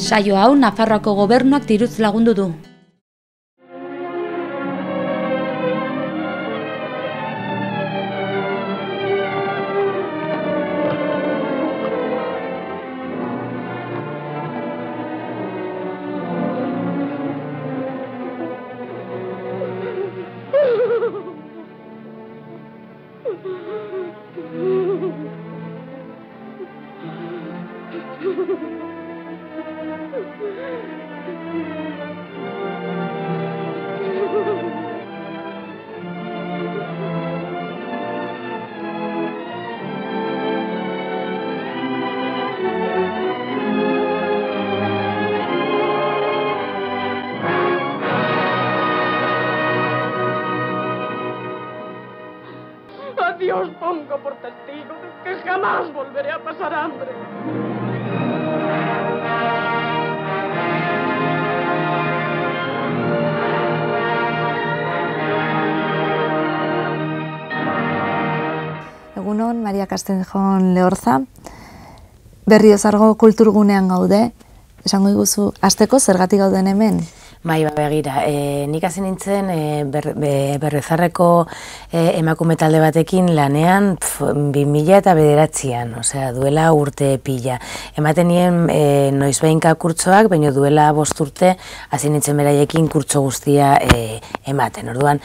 Saio hau Nafarroako gobernuak diruz lagundu du. Dios pongo por testigo de que jamás volveré a pasar hambre. Egunon, Maria Castenjon Lehorza. Berriozargo kulturgunean gaude. Esango iguzu, hasteko zergatik gauden hemen? Bai, begira, nik hasi nintzen Berriozarreko emakume talde batekin lanean 2009an, osea, duela urte pila. Ematen nien noizbehinka kurtsoak, baina duela 5 urte hasi nintzen beraiekin kurtso guztia ematen. Orduan,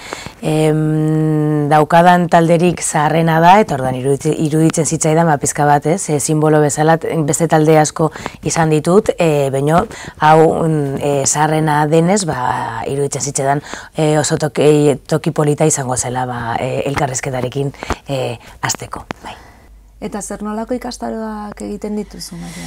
daukadan talderik zaharrena da, eta orduan iruditzen zitzaidan pizka bat, simbolo bezala, beste talde asko izan ditut, baina hau zaharrena denez, iruditzen zitzaidan oso toki polita izango zela elkarrezketarekin hasteko. Eta zer nolako ikastaroak egiten dituzu, Maria?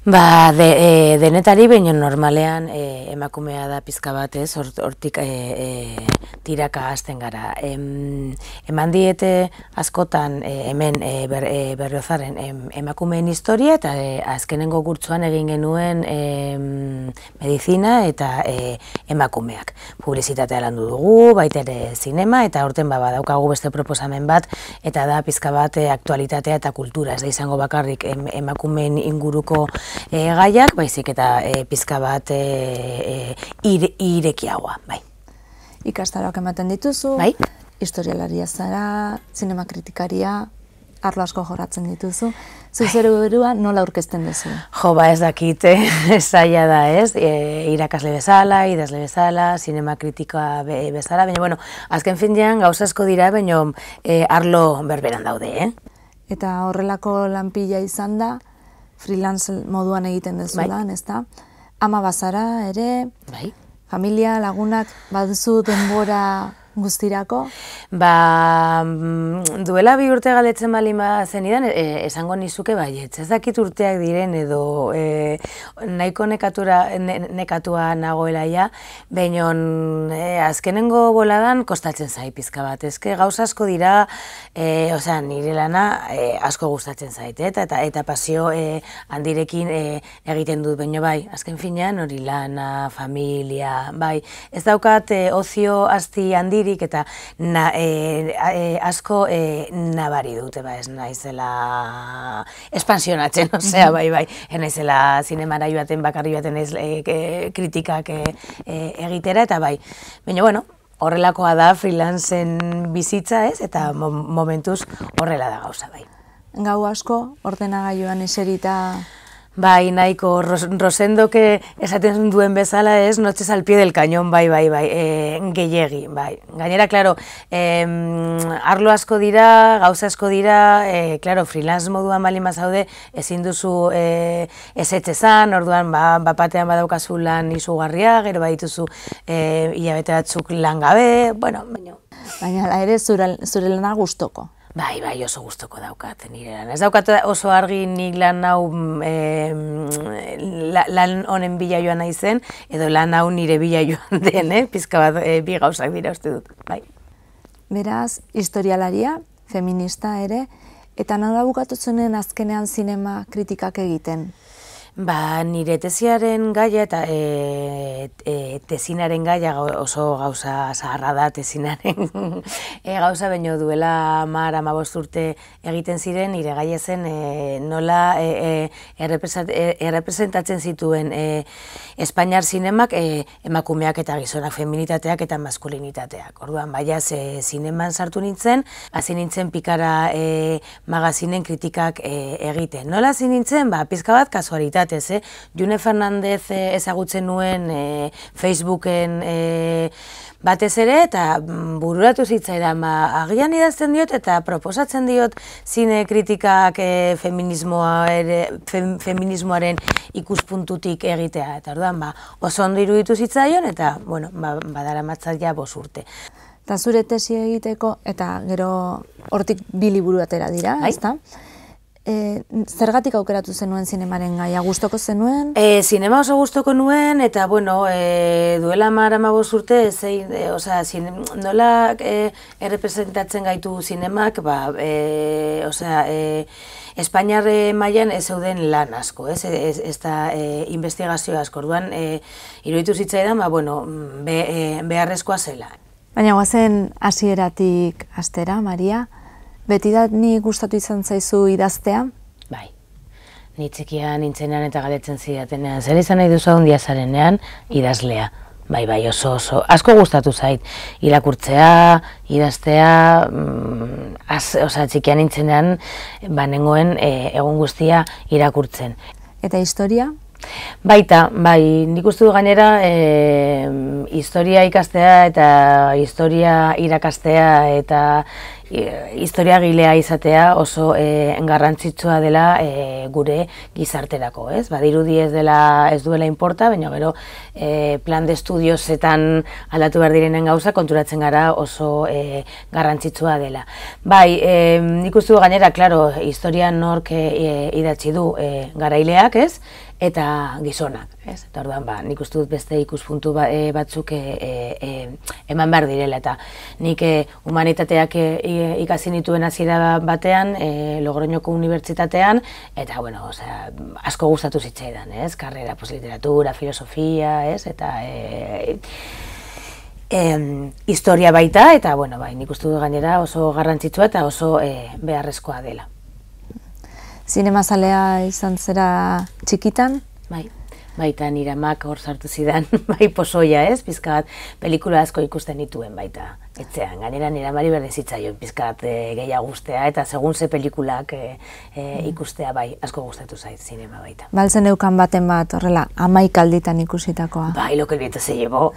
Denetari, baina normalean emakumea da pizka bat, hortik tiraka hasten gara. Eman diete askotan hemen Berriozarren emakumeen historia, eta azkenengo kurtsoan egin genuen medizina eta emakumeak. Publizitatea landu dugu, baita ere zinema, eta horten badaukagu beste proposamen bat, eta da pizka bat aktualitatea eta kultura, ez da izango bakarrik emakumeen inguruko gaiak, baizik eta pizka bat irekiagoa, bai. Ikastaroak ematen dituzu, bai. Historialaria zara, zinema kritikaria, arlo asko jorratzen dituzu. Zuzero berua nola aurkezten duzu? Ez dakit, zaila da, ez? Irakasle bezala, idazle bezala, zinema kritika bezala, baina, azken finean gauza asko dira, baina arlo berberan daude, Eta horrelako lanpila izan da, freelance moduan egiten dezulan, ez da? Ama bazara ere, familia, lagunak, baduzu denbora guztirako? Duela 2 urte galetzen balin zenidan, esango nizuke baietz. Ez dakit urteak diren edo nahiko nekatua nagoela ja, baina azkenengo boladan kostatzen zait pizka bat. Ezke gauza asko dira, nire lana asko gustatzen zait, eta pasio handirekin egiten dut, baina bai, azken finean hori lana, familia, bai. Ez daukat ozio asti handirik, eta asko nabari dute, ez naizela espansionatzen, bai, ez naizela zinemara joaten, bakarri joaten ez kritikak egitera, eta bai. Baina, horrelakoa da freelancen bizitza, ez, eta momentuz horrela da gauza, bai. Gau asko, ordenagailuan eserita... Bai, nahiko, Rosendoke esaten duen bezala, ez, noches al pie del cañón, bai, gehiegi, bai. Gainera, klaro, arlo asko dira, gauza asko dira, klaro, freelance moduan bali mazaude, ezin duzu ezetzezan, orduan, bapatean badaukazu lan izugarria, gero badituzu hilabete batzuk lan gabe, bueno, baina... Baina, ere, zure lana gustoko. Bai, oso gustoko daukat nire lan. Ez daukat oso argi nik lan hau lan honen bila joan naizen, edo lan hau nire bila joan den, pizka bat bi gauzak dira uste dut, bai. Beraz, historialaria, feminista ere, eta nola bukatu zuen azkenean zinema kritikak egiten? Nire tesiaren gaia eta tesinaren gaia oso gauza zaharra da tesinaren gauza, baino duela 10-15 urte egiten ziren, nire gaia zen nola errepresentatzen zituen Espainiar zinemak emakumeak eta gizonak, feminitateak eta maskulinitateak. Orduan, baina zineman sartu nintzen, hasi nintzen pikara magazinen kritikak egiten. Nola hasi nintzen? Pizka bat kasualitatez, June Fernandez ezagutzen nuen Facebooken batez ere, eta bururatu zitzaidan, agian idazten diot eta proposatzen diot zine kritikak feminismoaren ikuspuntutik egitea. Eta orduan, oso ondo iruditu zitzaion, eta, badaramatza ja 5 urte. Eta zure tesi egiteko, eta gero hortik 2 liburu atera dira, ezta? Zergatik aukeratu zenuen zinemaren gaia, gustoko zenuen? Zinema oso gustoko nuen, eta, duela 10-15 urte, nola errepresentatzen gaitu zinemak, Espainiar mailan ez zeuden lan asko, ez da investigazio asko, orduan, iruditu zitzaidan, beharrezkoa zela. Baina guazen hasieratik hastera, Maria? Beti da ni gustatu izan zaizu idaztea? Bai. Ni txikia nintzenean eta galetzen zidatenean, zer izan nahi duzu handia zarenean, idazlea. Bai, oso. Asko gustatu zait. Irakurtzea, idaztea, txikia nintzenean, nengoen egun guztia irakurtzen. Eta historia? Baita, nik uste du gainera historia ikastea eta historia irakastea eta historiagilea izatea oso garrantzitsua dela gure gizarterako, ez? Badirudi ez duela inporta, baina gero plan de estudiosetan aldatu behar direnen gauza konturatzen gara oso garrantzitsua dela. Nik uste du gainera, klaro, historia nork idatzi du garaileak, ez? Eta gizonak, ez? Eta orduan, nik uste dut beste ikuspuntu batzuk eman behar direla, eta nik humanitateak ikasi nituen hasiera batean, Logroñoko unibertsitatean, eta, asko gustatu zitzaidan, ez? Karrera, literatura, filosofia, ez? Eta historia baita, eta, nik uste dut gainera oso garrantzitsua eta oso beharrezkoa dela. Zinemazalea izan zera txikitan? Baita nire amak hor sartu zidan, pozoia, ez? Pizka bat pelikula asko ikusten dituen baita etxean. Gainera nire amari berdin zitzaion pizka bat gehiago gustea, eta segun ze pelikulak ikustea asko gustatu zait zinema baita. Baltzen eukan baten bat, horrela, 11 alditan ikusitakoa. Lo que el viento se llevó.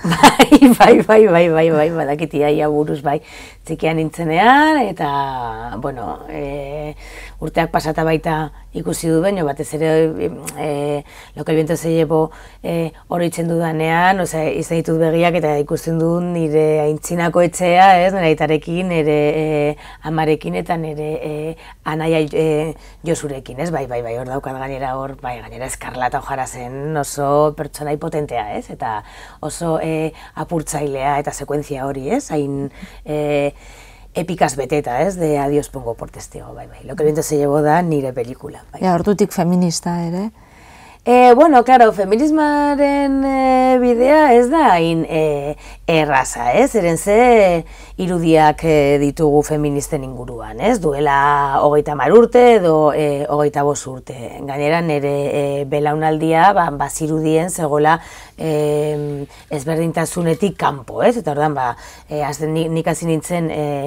Badakit iaia buruz, txikian nintzenean, eta, urteak pasata baita ikusi du baino, batez ere Lo que el viento se llevó oroitzen dudanean, izan ditut begiak eta ikusten du nire aintzinako etxea, nire aitarekin, nire amarekin eta nire anaia Josurekin, ez? Hor daukat gainera gainera Eskarlata O'Hara zen oso pertsonai potentea, ez? Eta oso apurtzailea eta sekuentzia hori, ez? Hain epikaz beteta, ez? De Adiós pongo por testigo, Lo que el viento se llevó da nire pelikula, Hortutik feminista ere? Claro, feminismaren bidea ez da hain erraza, ez? Zeren ze irudiak ditugu feministen inguruan, ez? Duela 30 urte edo 25 urte. Gainera nire belaunaldia bazirudien zegoela ezberdintasunetik kanpo, ez? Eta ordan, nik hasi nintzen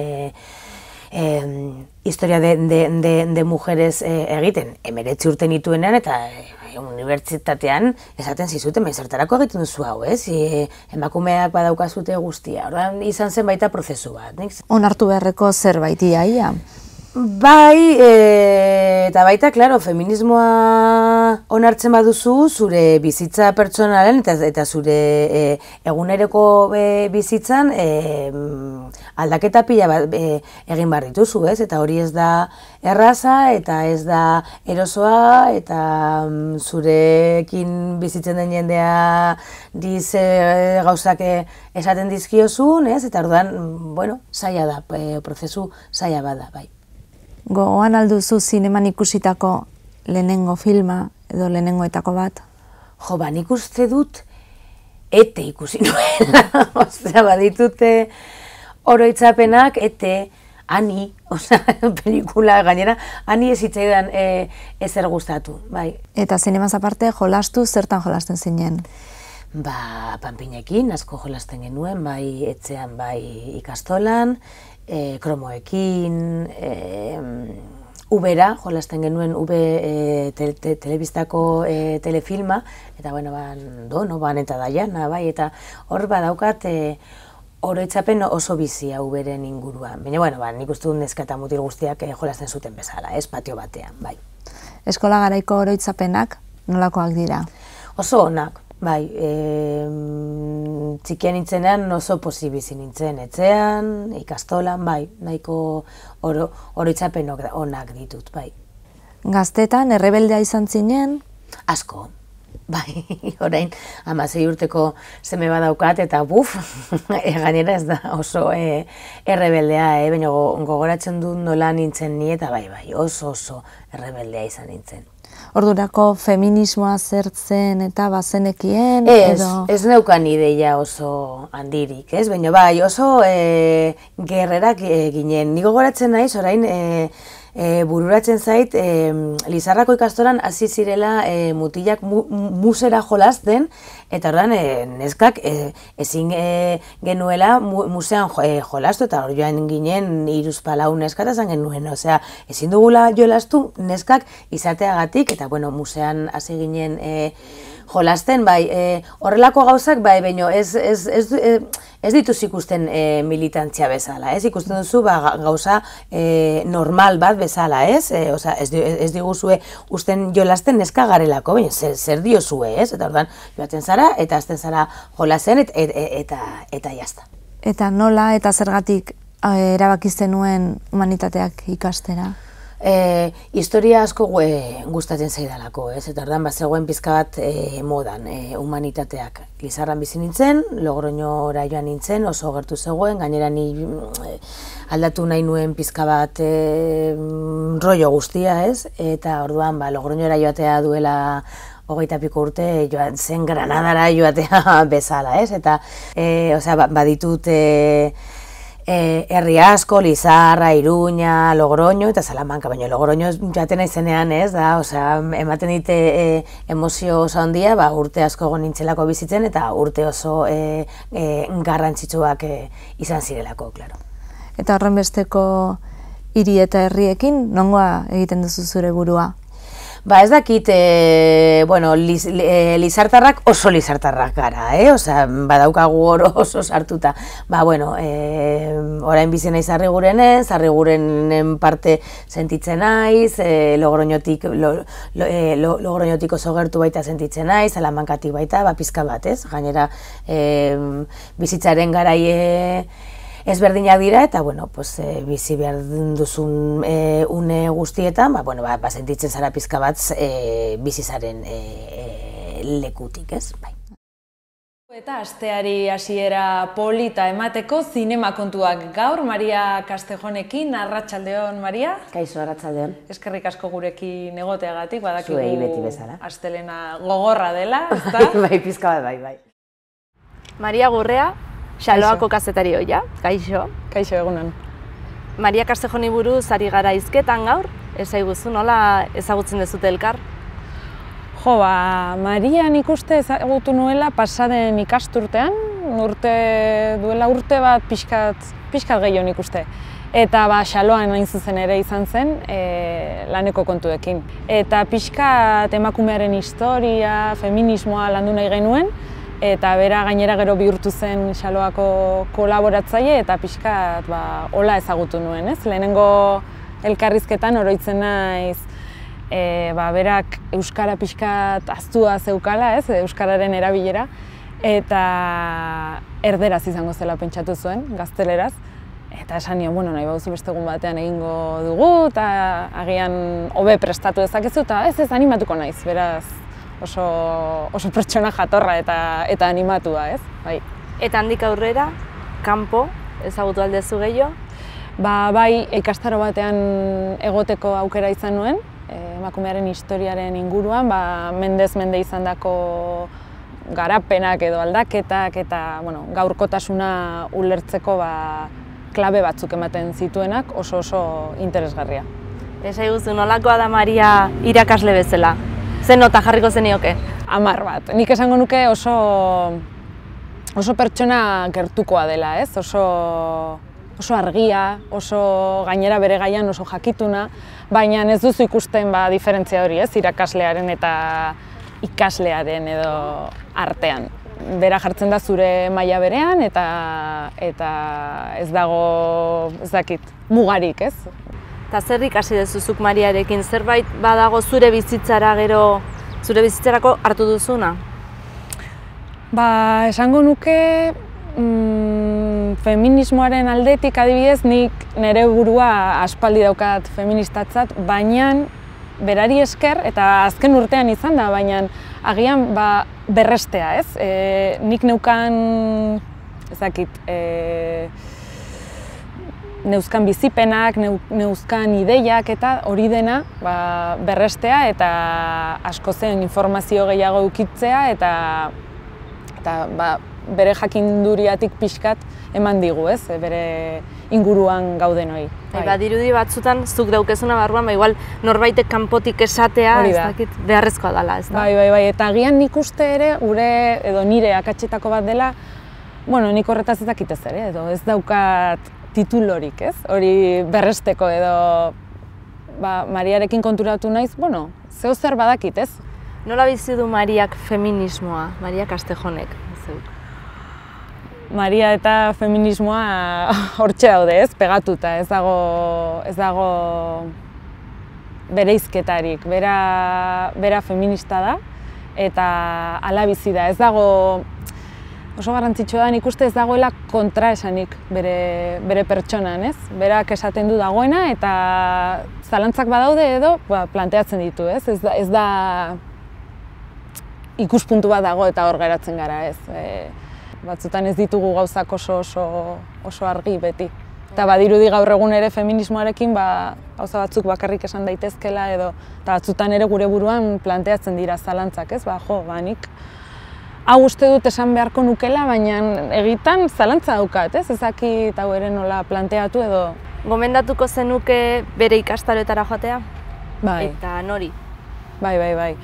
historia de mujeres egiten, 19 urte nituenean, eta unibertsitatean esaten zizuten, zertarako egiten duzu hau, ez? Emakumeak badaukazute guztia, ordan izan zen baita prozesu bat. Onartu beharreko zerbait iaia? Eta baita, klaro, feminismoa onartzen baduzu, zure bizitza pertsonalen eta zure eguneroko bizitzan aldaketa pila bat egin behar dituzu, ez? Eta hori ez da erraza, eta ez da erosoa, eta zurekin bizitzen den jendea gauzak esaten dizkiozun, ez? Eta orduan, zaila da, prozesu zaila bada, bai. Gogoan alduzu zineman ikusitako lehenengo filma edo lehenengoetako bat? Jo, nik uste dut ete ikusi nuela, osea, baditute oroitzapenak, ete, Ani, pelikula gainera, Ani ez hitzaidan ezer gustatu, bai. Eta zinemaz aparte, jolastu, zertan jolasten zinen? Ba, panpinekin, asko jolasten genuen, bai etxean, bai ikastolan, kromoekin, Ubera, jolasten genuen telebistako telefilma, eta bueno, Donovan eta Daiana, bai, eta hor badaukat, oroitzapen oso bizia Uberen inguruan. Baina, bueno, nik uste dut neska eta mutil guztiak jolasten zuten bezala, patio batean, bai. Eskola garaiko oroitzapenak nolakoak dira? Oso onak, bai. Txikian nintzenean oso pozibizi nintzen etxean, ikastolan, bai. Nahiko oroitzapen onak ditut, bai. Gaztetan, errebeldea izan zinen? Asko. Bai, orain 16 urteko seme badaukat eta buf, gainera ez da oso errebeldea, baina gogoratzen dut nola nintzen ni eta bai, oso errebeldea izan nintzen. Ordurako feminismoa zertzen eta bazenekien? Ez neukan ideia oso handirik, ez? Baina bai, oso gerrerak ginen. Ni gogoratzen naiz orain bururatzen zait, Lizarrako ikastolan hasi zirela mutilak musera jolasten, eta ordan neskak ezin genuela musean jolastu, eta hor joan ginen 3-4 neska eta zan genuen, osea, ezin dugula jolastu neskak izateagatik, eta bueno, musean hasi ginen jolasten, bai, horrelako gauzak, bai, baina ez dituz ikusten militantzia bezala, ez ikusten duzu gauza normal bat bezala, ez? Osea, ez diguzue usten jolasten neska garelako, baina zer diozue, ez? Eta ordan joaten zara, eta azten zara jolasen, eta jazta. Eta nola eta zergatik erabaki zenuen humanitateak ikastera? Historia asko gustatzen zaidalako, ez? Eta ordan bazegoen pizka bat modan humanitateak. Lizarran bizi nintzen, Logroñora joan nintzen, oso gertu zegoen, gainera ni aldatu nahi nuen pizka bat rollo guztia, ez? Eta orduan Logroñora joatea duela 20 piko urte joan zen Granadara joatea bezala, ez? Eta baditut herri asko, Lizarra, Iruña, Logroño eta Salamanca, baina Logroño joaten naizenean, ez da, ematen dite emozio oso handia, urte asko egon nintzelako bizitzen eta urte oso garrantzitsuak izan zirelako, klaro. Eta horren besteko hiri eta herriekin, nongoa egiten duzu zure burua? Ba ez dakit, lizartarrak oso lizartarrak gara, osea, badaukagu hor oso sartuta. Orain bizi naiz Zarrigurenen parte sentitzen naiz, Logroñotik oso gertu baita sentitzen naiz, Salamancatik baita, pizka bat, ez? Gainera, bizitzaren garai ezberdinak dira, eta, bizi behar duzun une guztietan, sentitzen zara pizka bat bizizaren lekutik, ez? Eta asteari hasiera polita emateko zinema kontuak gaur, Maria Castejonekin, arratsaldeon, Maria. Kaixo, arratsaldeon. Eskerrik asko gurekin egoteagatik, badakigu zuei beti bezala. Astelena gogorra dela, ezta? Bai, pizka bat, bai. Maria Gurrea, Xaloako kazetari oia, kaixo. Kaixo, egunon. Maria Castejoni buruz ari gara hizketan gaur, ezaiguzu nola ezagutzen dezute elkar? Jo, Maria nik uste ezagutu nuela pasaden ikasturtean, duela urte bat pixkat gehiago nik uste. Eta Xaloan hain zuzen ere izan zen laneko kontuekin. Eta pixkat emakumearen historia, feminismoa landu nahi genuen, eta bera gainera gero bihurtu zen Xaloako kolaboratzaile eta pixkat hola ezagutu nuen, ez? Lehenengo elkarrizketan oroitzen naiz berak euskara pixkat ahaztua zeukala, ez? Euskararen erabilera, eta erderaz izango zela pentsatu zuen, gazteleraz. Eta esan nion, nahi baduzu beste egun batean egingo dugu, eta agian hobe prestatu dezakezu, eta ez animatuko naiz, beraz oso pertsona jatorra eta animatua, ez? Bai. Eta handik aurrera, kanpo ezagutu aldezu gehiago? Bai, ikastaro batean egoteko aukera izan nuen, emakumearen historiaren inguruan, mendez mende izandako garapenak edo aldaketak eta gaurkotasuna ulertzeko klabe batzuk ematen zituenak oso interesgarria. Esaiguzu, nolakoa da Maria irakasle bezala? Zer nota jarriko zenioke? 10 bat. Nik esango nuke oso pertsona gertukoa dela, ez? Oso argia, oso gainera bere gaian oso jakituna, baina ez duzu ikusten diferentzia hori, ez? Irakaslearen eta ikaslearen edo artean. Bera jartzen da zure maila berean eta ez dago, ez dakit, mugarik, ez? Eta zer ikasi dezuzuk Mariarekin? Zerbait badago zure bizitzarako hartu duzuna? Esango nuke feminismoaren aldetik adibidez nik nire burua aspaldi daukat feministatzat, baina berari esker, eta azken urtean izan da, baina agian berrestea, ez? Nik neukan, neuzkan bizipenak, neuzkan ideiak eta hori dena berrestea eta asko zen informazio gehiago edukitzea eta bere jakinduriatik pixkat eman digu, ez? Bere inguruan gaudenoi. Dirudi batzutan, zuk daukezuna barruan, igual norbaitek kanpotik esatea, ez dakit, beharrezkoa dela, ez da? Bai, eta agian nik uste ere, nire akatsetako bat dela, nik horretaz ez dakit ez ere, edo ez daukat titulorik, ez? Hori berresteko edo Mariarekin konturatu naiz, zeo zer badakit, ez? Nola bizi du Mariak feminismoa, Maria Castejonek? Maria eta feminismoa hortxe daude, ez? Pegatuta, ez dago bereizketarik. Bera feminista da eta hala bizi da. Ez dago, oso garrantzitsua da, nik uste ez dagoela kontraesanik bere pertsonan, ez? Berak esaten du dagoena eta zalantzak badaude edo planteatzen ditu, ez? Ez da ikuspuntu bat dago eta hor geratzen gara, ez? Batzutan ez ditugu gauzak oso argi beti. Eta badirudi gaur egun ere feminismoarekin gauza batzuk bakarrik esan daitezkela edo eta batzutan ere gure buruan planteatzen dira zalantzak, ez? Nik hau uste dut esan beharko nukela, baina egitan zalantza daukat, ez? Ezakit hau ere nola planteatu edo... Gomendatuko zenuke bere ikastaroetara joatea? Bai. Eta nori? Bai.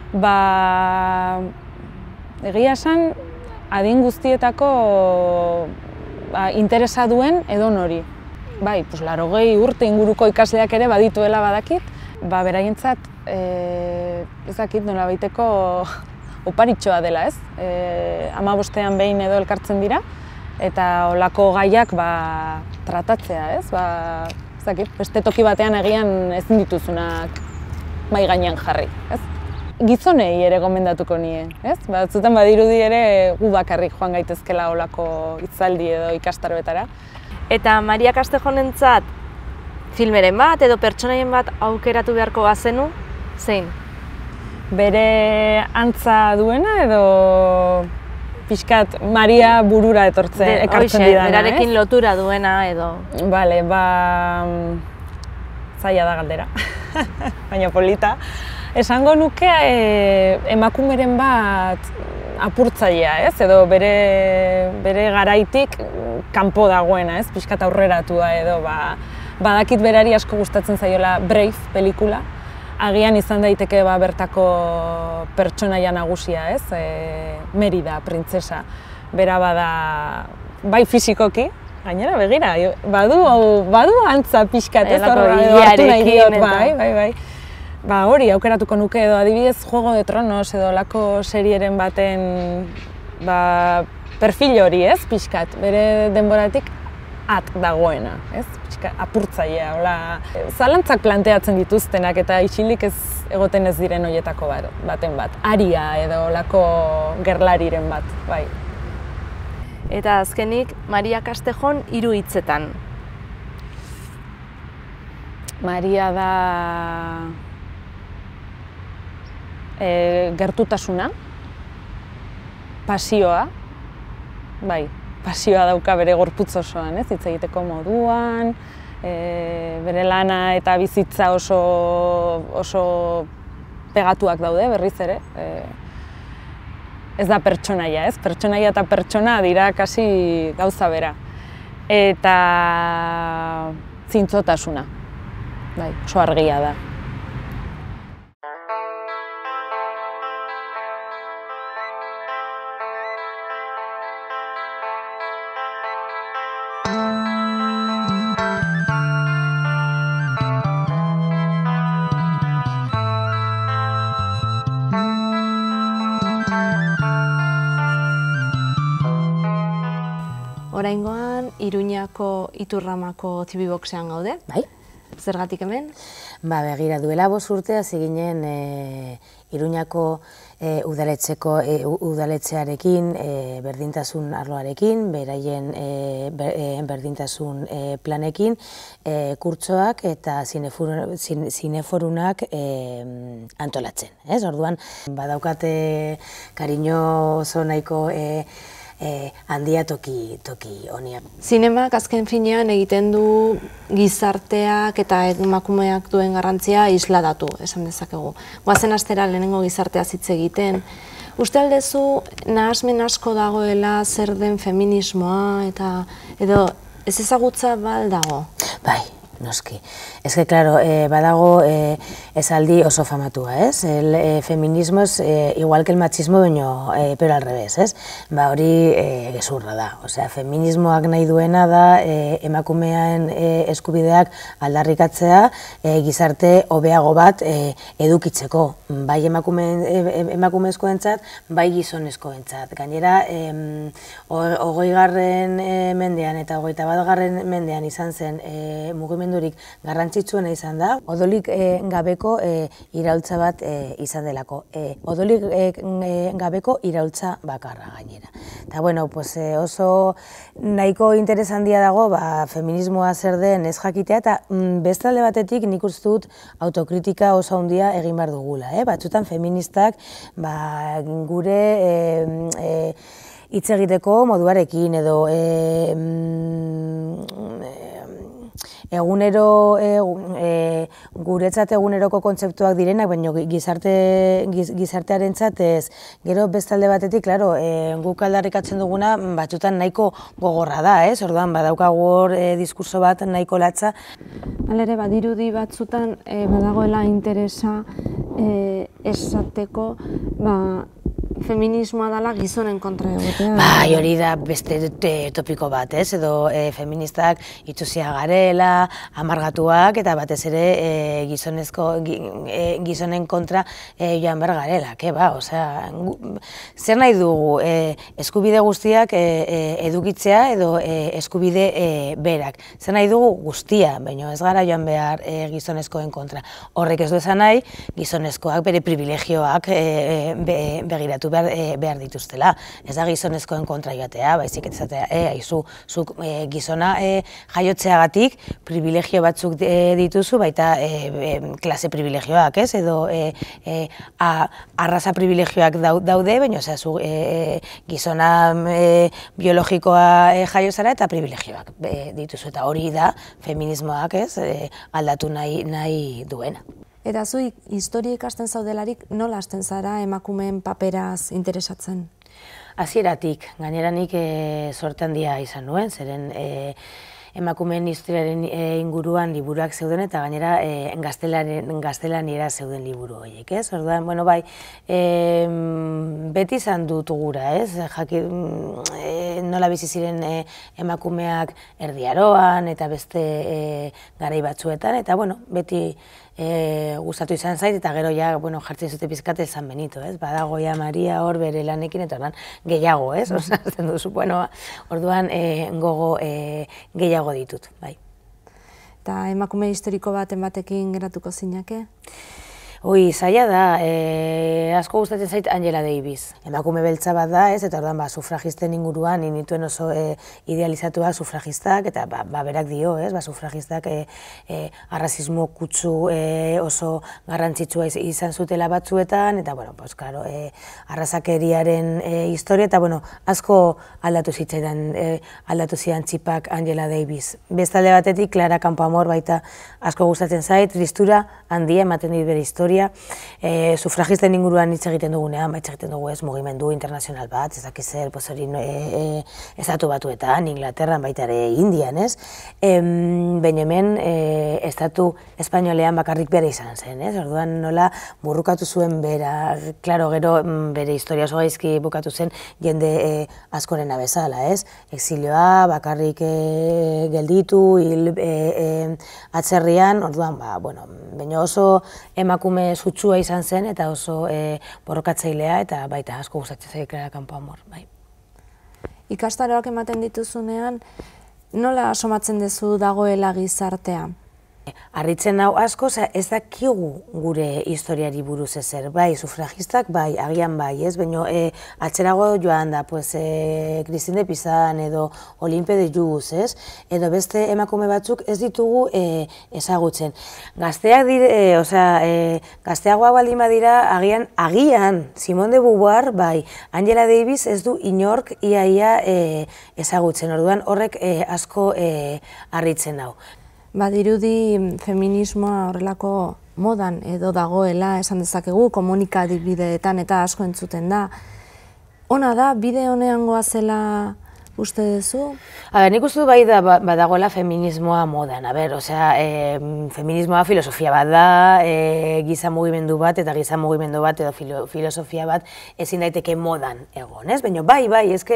Egia esan, adin guztietako interesa duen edo nori. Bai, 80 urte inguruko ikasleak ere badituela badakit, beraientzat ez dakit nolabaiteko oparitxoa dela, ez? 15ean behin edo elkartzen dira eta olako gaiak tratatzea, ez? Ez dakit, beste toki batean agian ezin dituzunak mahai gainean jarri, ez? Gizonei ere gomendatuko nien, ez? Batzutan badirudi ere gu bakarrik joan gaitezkela olako hitzaldi edo ikastaroetara. Eta Maria Castejonentzat filmeren bat edo pertsonaien bat aukeratu beharko bazenu, zein? Bere antza duena edo pixkat Maria burura ekartzen didana, ez? Berarekin lotura duena edo... Bale, zaila da galdera, baina polita. Esango nuke emakumeren bat apurtzailea, ez? Edo bere garaitik kanpo dagoena, ez? Pixkat aurreratua edo badakit berari asko gustatzen zaiola Brave pelikula. Agian izan daiteke bertako pertsonaia nagusia, ez? Merida, printzesa. Bera bada, bai fisikoki, gainera begira, badu antza pixkat, ez? Hartu nahi diot, bai. Hori aukeratuko nuke edo adibidez Juego de Tronos edo lako serieren baten perfil hori, ez? Pixkat, bere denboratik dagoena, ez? Pixkat, apurtzailea, hola... Zalantzak planteatzen dituztenak eta isilik ez egoten ez diren horietako baten bat. Aria edo lako gerlariren bat, bai. Eta azkenik, Maria Castejon 3 hitzetan. Maria da... gertutasuna, pasioa, pasioa dauka bere gorputz osoan, hitz egiteko moduan, bere lana eta bizitza oso pegatuak daude berriz ere. Ez da pertsonaia, ez? Pertsonaia eta pertsona dira kasi gauza bera. Eta zintzotasuna, bai, oso argia da. Oraingoan, Iruñako Iturramako Zibiboxean gaude. Bai. Zergatik hemen? Begira, duela 5 urte hasi ginen Iruñako udaletxearekin, berdintasun arloarekin, beraien berdintasun planekin, kurtsoak eta zineforunak antolatzen. Orduan, badaukate kariño oso nahiko handia toki honian. Zinemak azken finean egiten du gizarteak eta emakumeak duen garrantzia isladatu, esan dezakegu. Goazen astera lehenengo gizartea hitz egiten. Uste aldezu nahasmen asko dagoela zer den feminismoa eta edo ez ezagutza dago? Bai, noski. Ez que, claro, badago esaldi oso famatua, ez? El feminismo es igual que el machismo, pero al revés, ez? Hori gezurra da. Osea, feminismoak nahi duena da emakumean eskubideak aldarrikatzea gizarte hobeago bat edukitzeko. Bai emakumezkoentzat, bai gizonezkoentzat. Gainera, 20. mendean eta 21. mendean izan zen mugimendurik garrantzitsuena izan da, odolik gabeko iraultza bat izan delako. Odolik gabeko iraultza bakarra gainera. Eta, bueno, oso nahiko interes handia dago feminismoa zer den ez jakitea, eta bestalde batetik nik uste dut autokritika oso handia egin behar dugula. Batzutan feministak gure hitz egiteko moduarekin edo guretzat eguneroko kontzeptuak direnak, baina gizartearentzat ez. Gero bestalde batetik, klaro, guk aldarrikatzen duguna batzutan nahiko gogorra da, ez? Orduan, badaukagu hor diskurso bat nahiko latza. Halere, badirudi batzutan badagoela interesa esateko feminismoa dela gizonen kontra egotea. Bai, hori da beste topiko bat, ez? Edo feministak itxusia garela, amargatuak, eta batez ere gizonen kontra joan behar garela. Osea, zer nahi dugu eskubide guztiak edukitzea edo eskubide berak. Zer nahi dugu guztia, baina ez gara joan behar gizonezkoen kontra. Horrek ez du esan nahi, gizonezkoak bere privilegioak begiratu behar dituztela. Ez da gizonezkoen kontra joatea, baizik ez zatea, zuk gizona jaiotzeagatik privilegio batzuk dituzu, baita klase privilegioak, ez? Edo arraza privilegioak daude, baina gizona biologikoa jaio zara eta privilegioak dituzu. Eta hori da feminismoak aldatu nahi duena. Eta zu historia ikasten zaudelarik nola hasten zara emakumeen paperaz interesatzen? Hasieratik, gainera nik sorte handia izan nuen, zeren emakumeen historiaren inguruan liburuak zeuden eta gainera gaztelaniera zeuden liburu horiek, ez? Orduan, bueno, bai, beti izan dut gura, ez? Nola bizi ziren emakumeak Erdi Aroan eta beste garai batzuetan, eta, bueno, beti gustatu izan zait, eta gero ja, bueno, jartzen zute pizkate San Benito, ez? Badago ja Maria hor bere lanekin, eta orduan gehiago, ez? Osartzen duzu, bueno, orduan gogo gehiago ditut, bai. Eta emakume historiko baten batekin geratuko zinake? Zaila da, asko gustatzen zait Angela Davis. Emakume beltza bat da, eta orduan sufragisten inguruan nituen oso idealizatua sufragistak, eta berak dio, sufragistak arrazismo kutsu oso garrantzitsua izan zutela batzuetan, eta, claro, arrazakeriaren historia, eta, asko aldatu zidan txipak Angela Davis. Bestalde batetik, Clara Campoamor baita asko gustatzen zait, tristura handia ematen dit bere historia. Sufragisten inguruan hitz egiten dugunean, hitz egiten dugu mugimendu internazional bat, ez dakiz zer, hori estatu batuetan, Inglaterran, baita ere Indian, ez? Baina hemen estatu espainolean bakarrik bere izan zen, ez? Orduan nola burrukatu zuen bera, klaro, gero bere historia oso gaizki bukatu zen jende askorena bezala, ez? Exilioa, bakarrik gelditu, atzerrian, orduan, baina oso emakume sutsua izan zen eta oso borrokatzailea eta baita asko gustatzen zait Clara Campoamor, bai. Ikastaroak ematen dituzunean, nola asomatzen duzu dagoela gizartea? Harritzen hau asko, ez dakigu gure historiari buruz ezer, bai, sufragistak, bai, agian bai, ez, baina atzerago joan da, Christine de Pizan edo Olympe de Gouges, ez, edo beste emakume batzuk ez ditugu ezagutzen. Gazteak dire, gazteagoa baldin badira, agian, Simone de Beauvoir, bai, Angela Davis ez du inork iaia ezagutzen, orduan horrek asko harritzen hau. Badirudi feminismoa horrelako modan edo dagoela esan dezakegu, komunikabideetan eta asko entzuten da. Ona da, bide honean goazela uste duzu? Nik uste du bai da badagoela feminismoa modan. Feminismoa filosofia bat da, giza mugimendu bat eta giza mugimendu bat edo filosofia bat ezin daiteke modan egon, ez? Baina bai,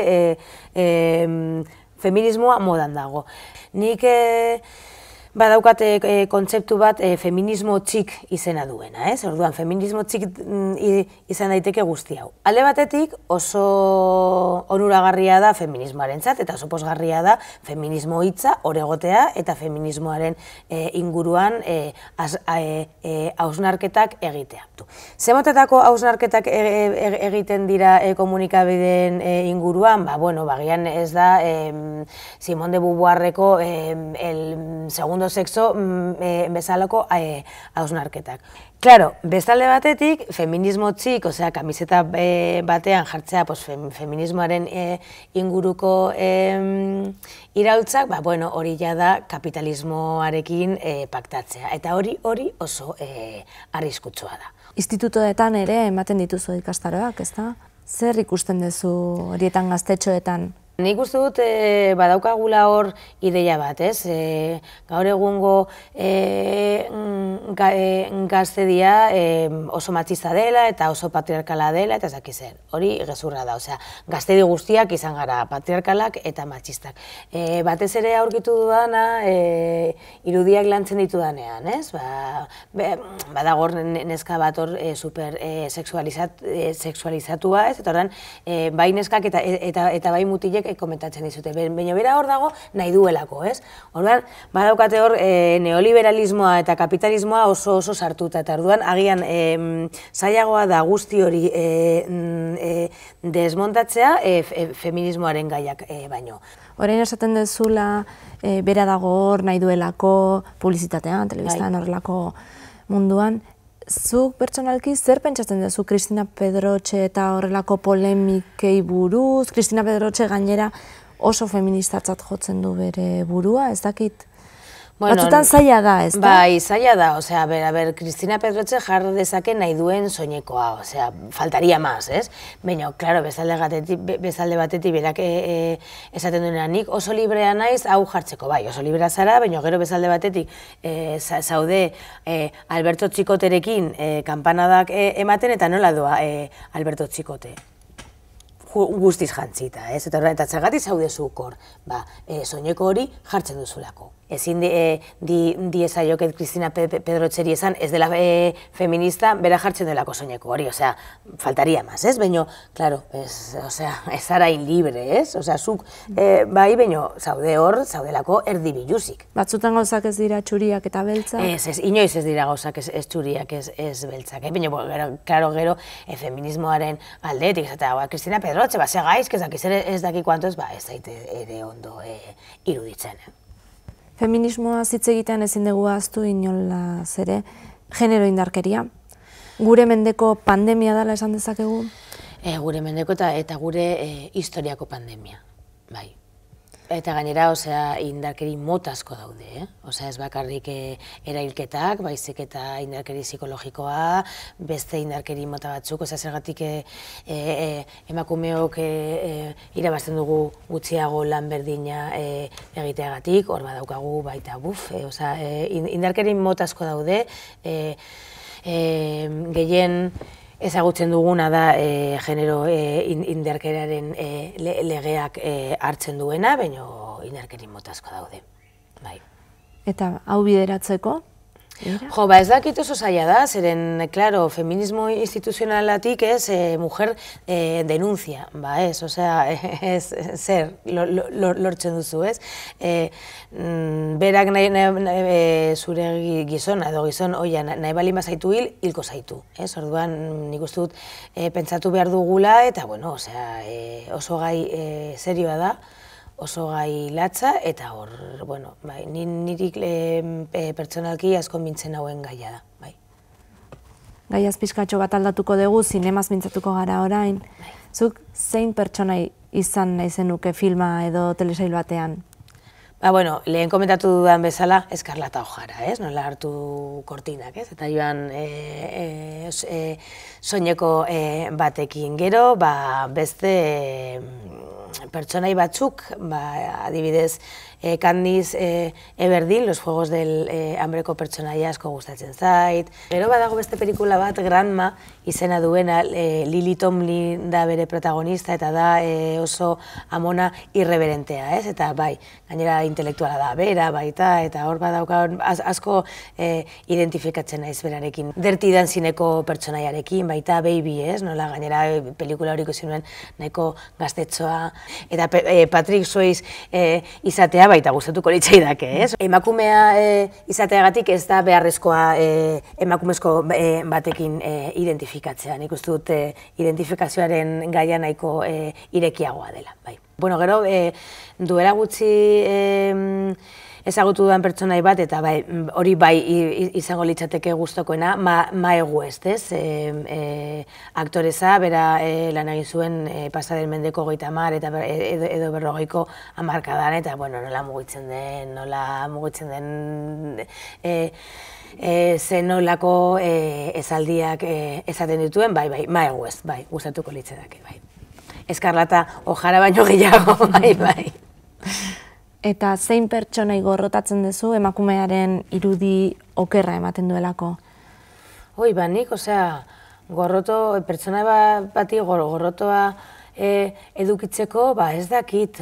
feminismoa modan dago. Nik badaukate kontzeptu bat feminismo txik izena duena, ez? Orduan, feminismo txik izan daiteke guzti hau. Alde batetik oso onuragarria da feminismoarentzat eta oso pozgarria da feminismo hitza hor egotea eta feminismoaren inguruan hausnarketak egitea. Zemotetako hausnarketak egiten dira komunikabideen inguruan, bagian ez da Simone de Beauvoirreko el segundo sexo bezalako hausnarketak. Claro, bestalde batetik, feminismo txik, kamiseta batean jartzea feminismoaren inguruko iraultzak, hori ja da kapitalismoarekin paktatzea. Eta hori oso arriskutsua da. Institutoetan ere ematen dituzu ikastaroak, ezta? Zer ikusten duzu horietan gaztetxoetan? Nik uste dut badaukagula hor ideia bat, ez? Gaur egungo gaztedia oso matxista dela eta oso patriarkala dela eta ez dakiz zer. Hori gezurra da, gaztedi guztiak izan gara patriarkalak eta matxistak. Batez ere aurkitu dudana irudiak lantzen ditudanean, ez? Badagor neska bat hor super sexualizatua, ez? Eta horren, bai neskak eta bai mutilek komentatzen dizute. Baina bera hor dago nahi duelako, ez? Orduan, badaukate hor neoliberalismoa eta kapitalismoa oso sartuta, eta orduan agian zailagoa da guzti hori desmontatzea feminismoaren gaiak baino. Orain esaten dezula, bera dago hor nahi duelako publizitatean, telebistan horrelako munduan. Zuk pertsonalki zer pentsatzen duzu Cristina Pedroche eta horrelako polemikei buruz? Cristina Pedroche gainera oso feministatzat jotzen du bere burua, ez dakit? Batzutan zaila da, ez da? Bai, zaila da, Cristina Pedroche jar dezake nahi duen soinekoa, faltaria maz, ez? Baina, klaro, bezalde batetik berak esaten duena nik oso librea naiz hau jartzeko, bai, oso librea zara, baina gero bezalde batetik zaude Alberto Txikoterekin kanpanadak ematen eta nola doa Alberto Txikote. Guztiz jantzita, ez? Eta zergatik zaude zuk hor, soineko hori jartzen duzulako. ezin diezaioket Cristina Pedrotxeri esan ez dela feminista, bera jartzen delako soineko hori, osea, faltaria maz, ez? Baina, claro, ez zara libre, ez? Osea, zuk, bai, baina zaude hor, zaudelako erdi biluzik. Batzutan gauzak ez dira txuriak eta beltzak? Ez, inoiz ez dira gauzak ez txuriak, ez beltzak, baina, claro, gero, feminismoaren aldetik, eta Cristina Pedrotxe, ze gaizk, ez daki kuantoz, ez zaite ere ondo iruditzen. Feminismoa hitz egitean ezin dugu ahaztu inolaz ere, genero indarkeria. Gure mendeko pandemia dela esan dezakegu? Gure mendeko eta gure historiako pandemia, bai. Eta gainera, indarkeri mota asko daude, ez bakarrik erailketak, baizik eta indarkeri psikologikoa, beste indarkeri mota batzuk, zergatik emakumeok irabazten dugu gutxiago lan berdina egiteagatik, hor badaukagu baita indarkeri mota asko daude, gehien ezagutzen duguna da genero indarkeriaren legeak hartzen duena, baina indarkeri mota asko daude. Eta hau bideratzeko? Jo, ez dakit oso zaila da, zeren, claro, feminismo instituzionalatik ez, mujer denuncia, ez, osea, zer lortzen duzu, ez? Berak zure gizona edo gizon, oia, nahi bali mazaitu hilko zaitu, ez? Orduan, nik uste dut pentsatu behar dugula, eta, bueno, osea, oso gai serioa da, oso gai latza, eta hor, bueno, nirik pertsonalki asko mintzen hauen gaia da, bai. Gaiaz pixkatxo bat aldatuko dugu, zinemaz mintzatuko gara orain. Zuk zein pertsonai izan nahi zenuke filma edo telesail batean? Bueno, lehen komentatu dudan bezala, Eskarlata O'Hara, ez? Nola hartu kortinak, ez? Eta joan soineko batekin gero, beste pertsonai batzuk, adibidez, Candice Everdeen, Los Juegos del Hambreko pertsonaia asko gustatzen zait. Gero badago beste pelikula bat, Grandma, izena duena, Lily Tomlin da bere protagonista, eta da oso amona irreverentea, ez? Eta bai, gainera intelektuala da bera, baita, eta hor badauka asko identifikatzen naiz berarekin. Dirty Dancingeko pertsonaiarekin, baita Baby, ez? Nola gainera pelikula hori ikusi nuen nahiko gaztetxoa, eta Patrick Swayze izatea baita gustatuko litzaidake, ez? Emakumea izateagatik ez da beharrezkoa emakumezko batekin identifikatzea. Nik uste dut identifikazioaren gaia nahiko irekiagoa dela, bai. Bueno, gero, duela gutxi ezagutu dudan pertsonai bat, eta hori bai izango litzateke gustokoena, Mae West, ez? Aktoreza, bera lan egin zuen pasaden mendeko 30 edo 40ko hamarkadan, eta nola mugitzen den, zenolako esaldiak esaten dituen, bai, Mae West, bai, gustatuko litzateke, bai. Eskarlata O'Hara baino gehiago, bai. Eta zein pertsonai gorrotatzen duzu emakumearen irudi okerra ematen duelako? Nik, pertsona bati gorrotoa edukitzeko, ez dakit,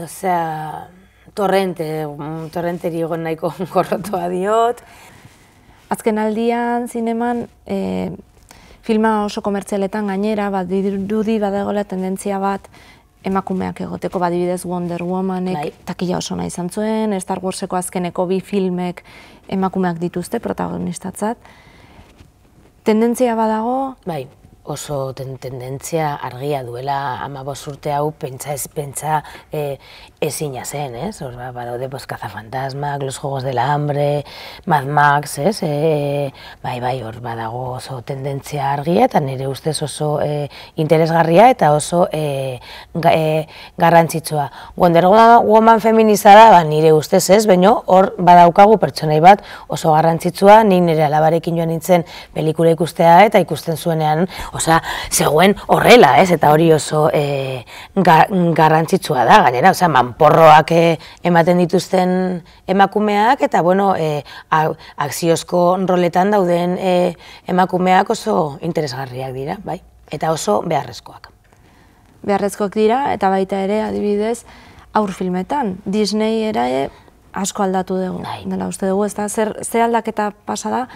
torrenteri nahiko gorrotoa diot. Azken aldian, zineman, filma oso komertzialetan gainera, dirudi badagoela tendentzia bat, emakumeak egoteko, badibidez Wonder Womanek takila oso nahi izan zuen, Star Warseko azkeneko 2 filmek emakumeak dituzte protagonistatzat. Tendentzia badago? Bai, oso tendentzia argia duela 15 urte hau pentsa ezina zen, ez? Badaude Cazafantasmak, Los Juegos del Hambre, Mad Max, ez? Bai, hor badago oso tendentzia argia eta nire ustez oso interesgarria eta oso garrantzitsua. Wonder Woman feminista da, nire ustez ez, baina hor badaukagu pertsonai bat oso garrantzitsua, nik nire alabarekin joan nintzen pelikula ikustea eta ikusten zuenean, zegoen horrela, ez? Eta hori oso garrantzitsua da, gainera, manporroak ematen dituzten emakumeak, eta, akziozko roletan dauden emakumeak oso interesgarriak dira, bai? Eta oso beharrezkoak. Beharrezkoak dira, eta baita ere, adibidez, aurfilmetan. Disney ere asko aldatu dugu, dela uste dugu, ez da, ze aldaketa pasa da,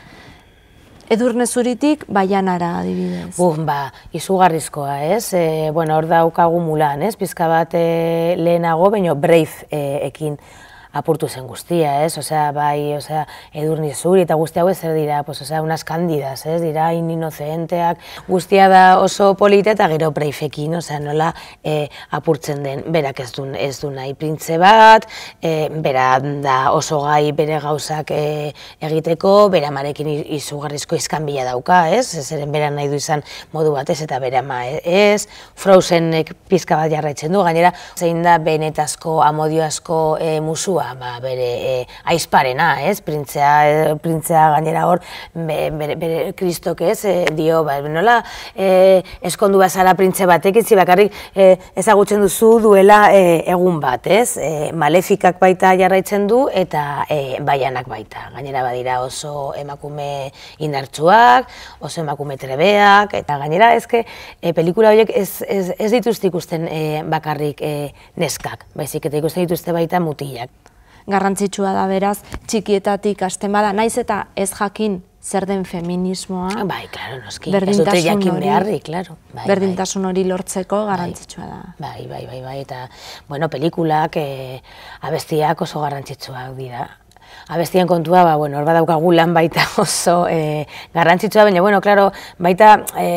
Edurne Zuritik Baianara adibidez. Izugarrizkoa, ez? Bueno, hor daukagu Mulan, ez? Pizka bat lehenago, baina Brave ekin apurtu zen guztia, ez? Osea, bai, osea, Edurne Zuri eta guzti hau zer dira, pues, osea, unas candidas, ez? Dira inozenteak, guztia da oso polita eta gero Braveekin, osea, nola apurtzen den, berak ez du nahi printze bat, bera da oso gai bere gauzak egiteko, bera marekin izugarrizko iskanbila dauka, ez? Zeren bera nahi du izan modu batez eta bera ma ez, Frozenek pizka bat jarraitzen du, gainera, zein da benetazko, amodioazko musua, bere aizparena, ez? Printzea gainera hor, bere kristok ez, dio, nola eskondu bazara printze batek, itzi bakarrik ezagutzen duzu duela egun bat, ez? Malefikak baita jarraitzen du eta Baianak baita. Gainera badira oso emakume indartsuak, oso emakume trebeak, eta gainera ezke pelikula horiek ez dituzte ikusten bakarrik neskak, baizik eta ikusten dituzte baita mutilak. Garrantzitsua da beraz, txikietatik hasten bada, naiz eta ez jakin zer den feminismoa. Bai, klaro, noski, ez dute jakin beharrik, klaro. Berdintasun hori lortzeko garrantzitsua da. Bai, eta, bueno, pelikulak, abestiak oso garrantzitsuak dira. Abestien kontua, hor badaukagu lan baita oso garrantzitsua, baina, bueno, klaro, baita,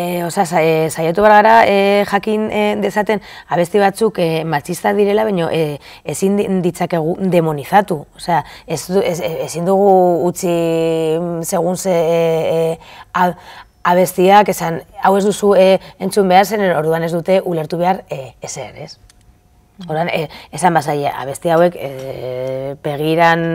saiatu behar gara jakin dezaten abesti batzuk matxistak direla, baina ezin ditzakegu demonizatu. Osea, ezin dugu utzi segun ze abestiak, esan, hau ez duzu entzun behar zen, orduan ez dute ulertu behar ezer, ez? Horan, esan bazaia, abesti hauek begiran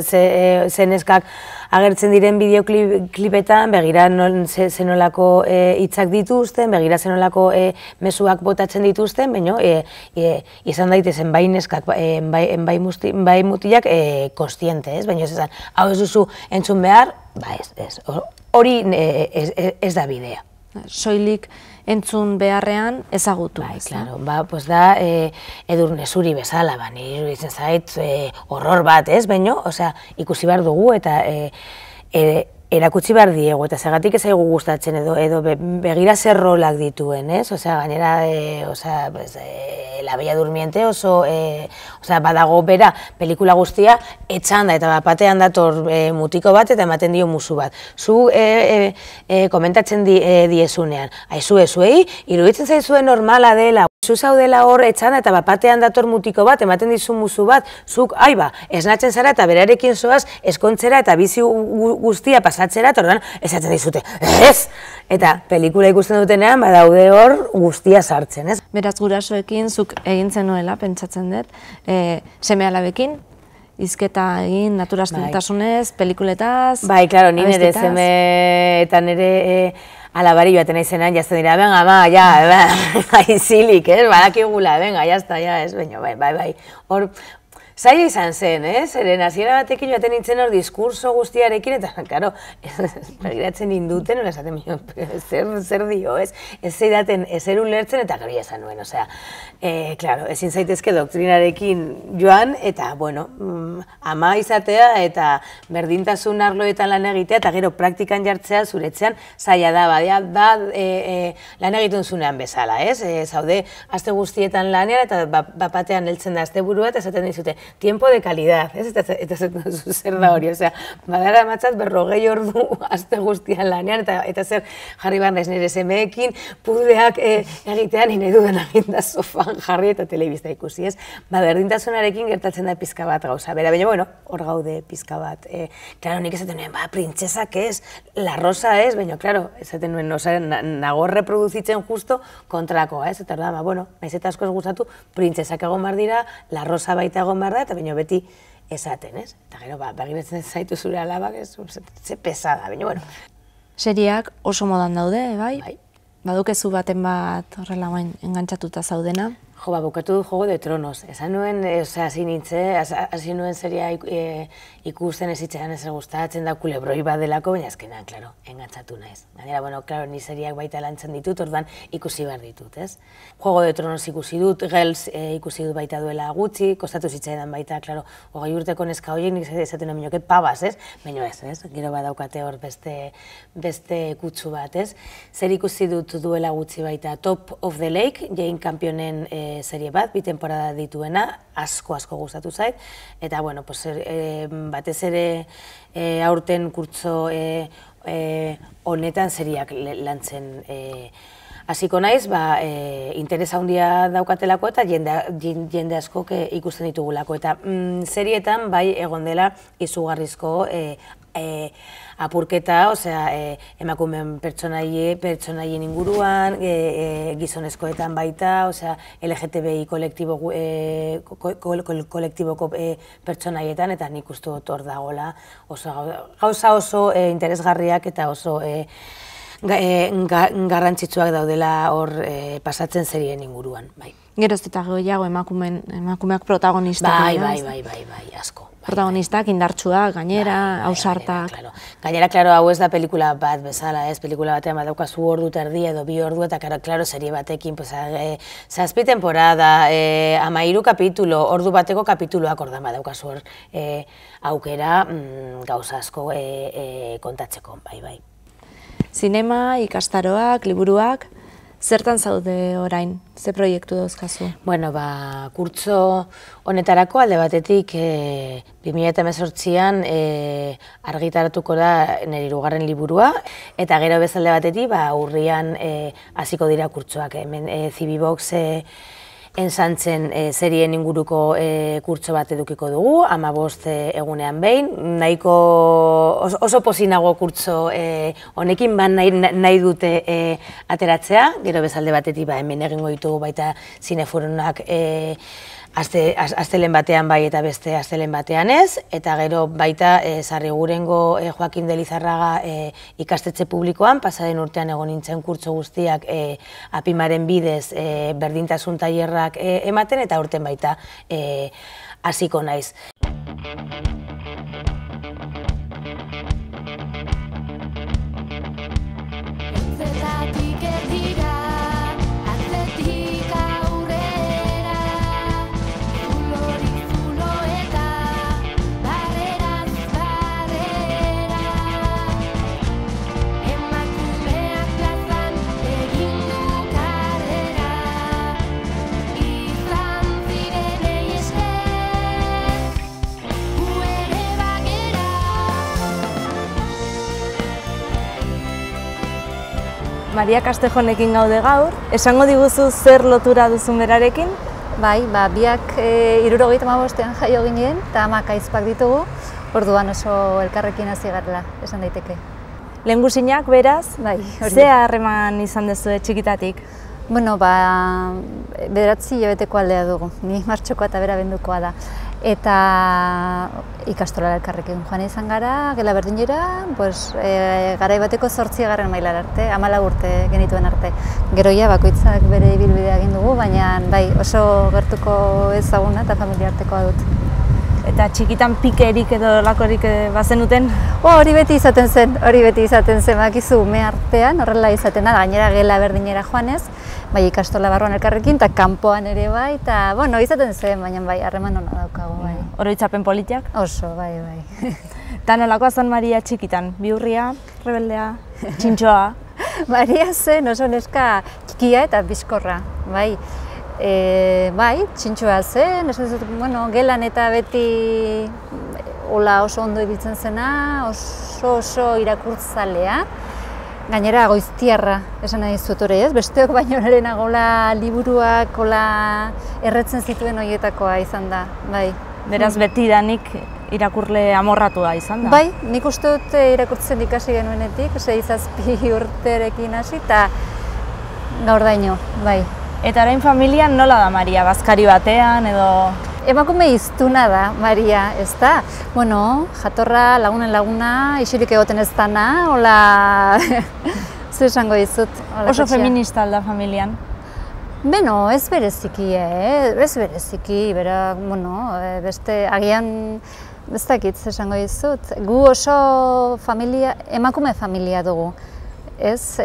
zeneskak agertzen diren bideoklipetan, begira zenolako hitzak dituzten, begira zenolako mezuak botatzen dituzten, baina izan daitezen bai neskak, bai mutilak kostiente, ez? Baina esan, hau ez duzu entzun behar, ez. Hori ez da bidea. Soilik entzun beharrean ezagutu. Bai, klaro, pues da Edurne Zuri bezala, niri iruditzen zait horror bat, ez, baino, osea, ikusi behar dugu eta erakutsi behar diegu, eta segatik ez zaigu gustatzen edo begira zer rolak dituen, ez? Osea, gainera, La Bella Durmiente oso, badago bera pelikula guztia etxanda eta batean dator mutiko bat eta ematen dio musu bat. Zu komentatzen diezunean, aizu ezuei, iruditzen zaizue normala dela, zu zaudela hor etxanda eta batean dator mutiko bat, ematen dizu musu bat, zuk, aiba, esnatzen zara eta berarekin zoaz eskontzera eta bizi guztia pasatzera, eta orduan esaten dizute, ez! Eta pelikula ikusten dutenean, badaude hor guztia sartzen, ez? Beraz gurasoekin, zuk egin zenuela, pentsatzen dut, seme-alabekin, hizketa egin, naturaztasunez, pelikuletaz, bai, klaro, ni nire seme eta nire alabari joaten aizenan, jazten dira, venga, ma, ja, aizilik, ez, badakigula, venga, jazta, ja, ez, baina, bai, hor, zaila izan zen, ez? Zeren hasiera batekin joaten nintzen hor diskurso guztiarekin, eta, karo, begiratzen ninduten, hori esaten zer dio, ez? Ez zeidaten ezer ulertzen, eta gari esan nuen, osea, klaro, ezin zaitezke doktrinarekin joan, eta, bueno, ama izatea, eta berdintasun arloetan lan egitea, eta gero praktikan jartzea zuretzean zaila da, lan egiten zunean bezala, ez? Zaude, aste guztietan lanean, eta bapatean heltzen da aste burua, eta esaten dizute, tiempo de calidad, ez? Eta zer da hori, osea, badara matzat 40 ordu aste guztian lanean, eta zer jarri behar naiz nire semeekin, pudeak egitean nire dudan aginda sofan jarri eta telebista ikusi, ez? Berdintasunarekin gertatzen da pizka bat gauza, bera, baina, bueno, hor gaude pizka bat. Klaro, nik esaten nuen, printzesak ez, la rosa ez, baina, klaro, esaten nuen, nago reproduzitzen justo kontrakoa, ez? Eta, bueno, naiz eta asko ez gustatu, printzesak egon behar dira, la rosa baita egon behar da, eta baina beti esaten, ez? Eta gero, begiratzen zaitu zure alabak, ez, ze pesada, baina, bueno. Seriak oso modan daude, bai? Badukezu baten bat horrela guain engantzatuta zaudena? Jo, bukatu du Juego de Tronos. Esan nuen, hasi nuen seria ikusten ez zitzaidan ez gustatzen da kulebroi bat delako, baina azkenan, klaro, engantzatu naiz. Gainera, bueno, klaro, ni seriak baita lantzen ditut, orduan ikusi behar ditut, ez? Juego de Tronos ikusi dut, Girls ikusi dut baita duela gutxi, kostatu zitzaidan baita, klaro, 20 urteko neska horiek nik esaten nuen minoke pabaz, ez? Baina ez? Gero badaukate hor beste kutsu bat, ez? Zer ikusi dut duela gutxi baita Top of the Lake, Jane Campionen serie bat, 2 temporada dituena, asko gustatu zait, eta, bueno, batez ere aurten kurtso honetan seriak lantzen hasiko naiz, interes handia daukatelako eta jende askok ikusten ditugulako, eta serietan bai egon dela izugarrizko apurketa, emakumeen pertsonaien inguruan, gizonezkoetan baita, LGTBI kolektiboko pertsonaietan, eta nik uste dut hor dagoela gauza oso interesgarriak eta oso garrantzitsuak daudela hor pasatzen serien inguruan. Geroz eta gehiago emakumeak protagonistak. Bai, asko. Protagonistak, indartsuak, gainera, ausartak. Gainera, klaro, hau ez da pelikula bat bezala, ez? Pelikula batean badaukazu ordu eta erdi edo 2 ordu, eta klaro, serie batekin, 7 temporada, 13 kapitulo, ordu bateko kapituloak ordan badaukazu hor aukera gauza asko kontatzeko, bai. Zinema, ikastaroak, liburuak, zertan zaude orain? Ze proiektu dauzkazu? Bueno, kurtso honetarako alde batetik 2018an argitaratuko da nire 2. liburua, eta gero bezalde batetik urrian hasiko dira kurtsoak. Hemen Zibibox ensantzen serien inguruko kurtso bat edukiko dugu, 15 egunean behin, nahiko oso pozinago kurtso honekin nahi dute ateratzea, gero bezalde batetik hemen egingo ditugu baita zineforunak astelen batean bai eta beste astelen batean ez, eta gero baita Sarrigurengo Joakin de Lizarraga ikastetxe publikoan, pasaden urtean egon nintzen kurtso guztiak Apimaren bidez berdintasun tailerrak ematen, eta urten baita hasiko naiz. Maria Castejonekin gaude gaur, esango diguzu zer lotura duzun berarekin? Bai, biak 75ean jaio ginen eta 10 aizpak ditugu, orduan oso elkarrekin hasi garela, esan daiteke. Lehengusinak beraz, ze harreman izan duzue txikitatik? Bueno, 9 hilabeteko aldea dugu, ni martxokoa eta bera bendukoa da. Eta ikastolara elkarrekin joan izan gara, gela berdinera, garai bateko 8. mailara arte, 14 urte genituen arte. Geroia bakoitzak bere ibilbidea egin dugu, baina bai oso gertuko ezaguna eta familia artekoa dut. Eta txikitan pikerik edo lakorik bazenuten? Hori beti izaten zen, bakizu ume artean, horrela izaten da, gainera gela berdinera joanez, bai ikastola barruan elkarrekin, eta kanpoan ere bai, eta bueno, izaten zen, baina bai, harreman ona daukagu, bai. Oroitzapen politiak? Oso, bai. Eta nolakoa zen Maria txikitan? Bihurria, rebeldea, txintxoa? Maria zen oso neska txikia eta bizkorra, bai. Bai, txintxoa zen, gelan eta beti oso ondo ibiltzen zena, oso irakurtzalea. Gainera goiztiarra, esan nahi zut hori ez, besteok baino lehenago liburuak erretzen zituen horietakoa izan da, bai. Beraz betidanik irakurle amorratua izan da? Bai, nik uste dut irakurtzen ikasi genuenetik, 6-7 urterekin hasi eta gaur daino, bai. Eta orain familian nola da Maria, bazkari batean edo? Emakume hiztuna da, Maria, ez da? Bueno, jatorra, lagunen laguna, isilik egoten ez dana, hola... Zer esango dizut? Oso feminista alda familian? Beno, ez bereziki, bera, bueno, beste, agian, ez dakit, esango dizut, gu oso emakume familia dugu, ez,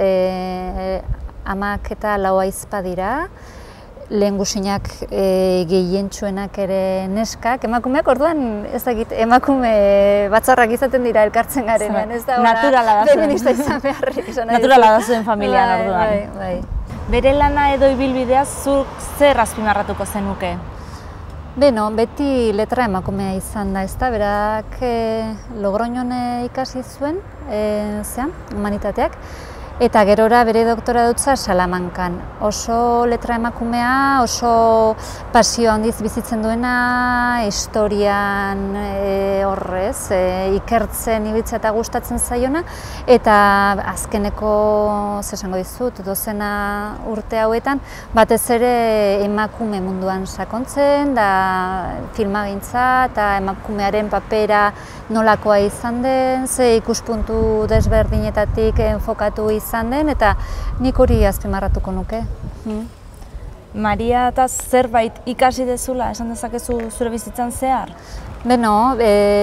amak eta lau ahizpa dira, lehen guzinak gehientsuenak ere neskak, emakumeak orduan, ez dakit, emakume batzarrak izaten dira elkartzen garenean, ez da, naturala da zuen. Feminista izan beharrik. Naturala da zuen familian orduan. Bai. Bere lana edo ibilbidea zuk zer azpimarratuko zenuke? Beno, beti letra emakumea izan da, ezta, berak Logroñon ikasi zuen, humanitateak, eta gerora bere doktora dutza Salamankan. Oso letra emakumea, oso pasio handiz bizitzen duena, historian horrez, ikertzen ibiltzea eta gustatzen zaiona, eta azkeneko, zesango dizut, dozena urte hauetan, batez ere emakume munduan sakontzen, da filmagintza eta emakumearen papera nolakoa izan den, ze ikuspuntu desberdinetatik enfokatu izan den, eta nik hori azpimarratuko nuke. Maria eta zerbait ikasi dezula, esan dezakezu zure bizitzan zehar? Beno,